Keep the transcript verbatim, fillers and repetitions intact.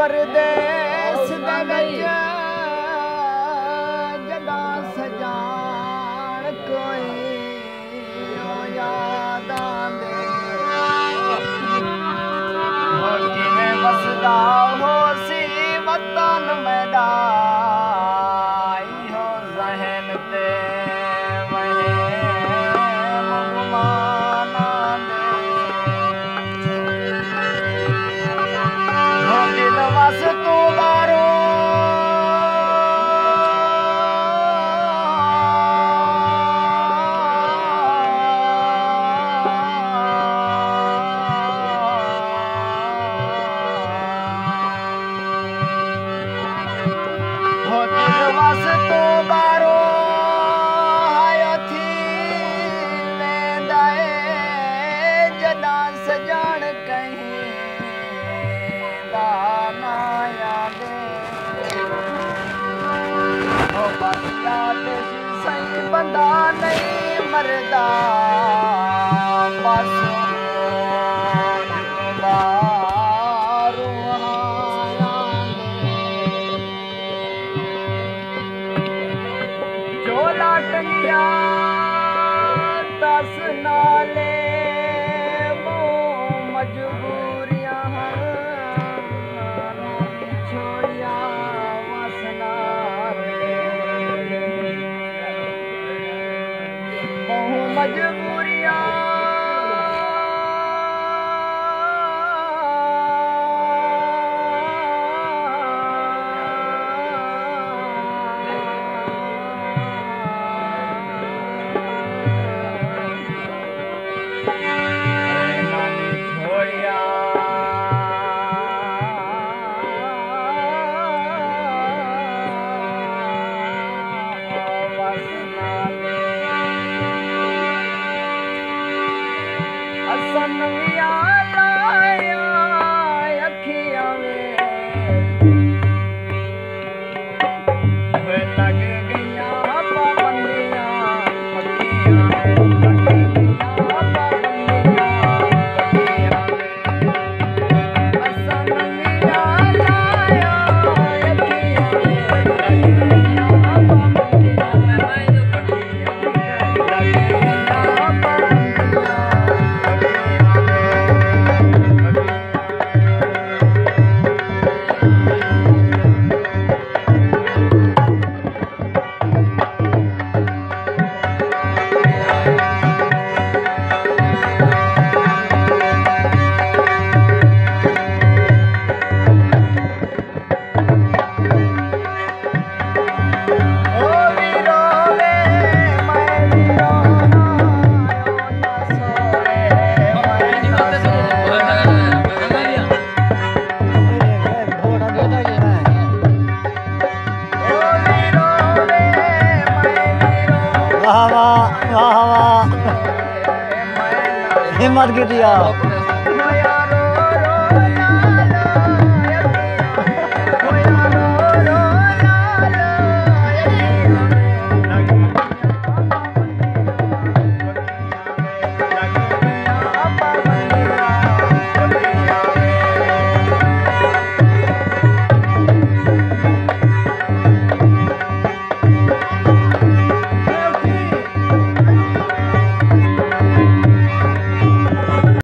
परदेस दे विच जदां सजान कोई ओ यादां दे हो किवें वसदा हो सी वतन मेरा इहो ज़हन ते वहे मुगमानां दे हो दिल वस तू बारो हो दिल वस तू बारो आयो थी वेंदा ए जॾां सजाण कहीं दा ना यादे हो बस याद सही बंदा नहीं मरदा बस बारू झोला टंगिया दस नाले वो मजबूरियां छोड़िया वसना बहु मजबूरियां हिम्मत की दिया।